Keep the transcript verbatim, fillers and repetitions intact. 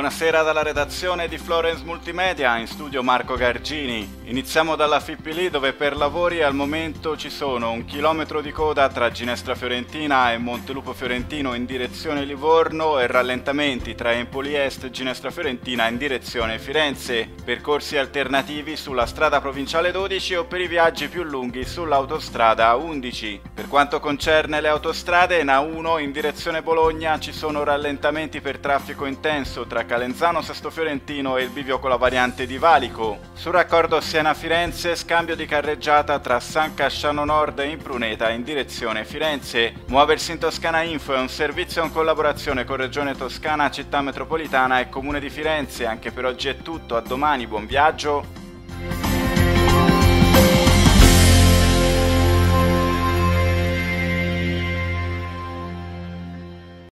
Buonasera dalla redazione di Florence Multimedia, in studio Marco Gargini. Iniziamo dalla Fippili, dove per lavori al momento ci sono un chilometro di coda tra Ginestra Fiorentina e Montelupo Fiorentino in direzione Livorno e rallentamenti tra Empoli Est e Ginestra Fiorentina in direzione Firenze. Percorsi alternativi sulla strada provinciale dodici o per i viaggi più lunghi sull'autostrada undici. Per quanto concerne le autostrade, in A uno in direzione Bologna ci sono rallentamenti per traffico intenso tra Calenzano Sesto Fiorentino e il bivio con la variante di Valico. Sul raccordo Siena-Firenze, scambio di carreggiata tra San Casciano Nord e Impruneta in direzione Firenze. Muoversi in Toscana Info è un servizio in collaborazione con Regione Toscana, Città Metropolitana e Comune di Firenze. Anche per oggi è tutto, a domani, buon viaggio!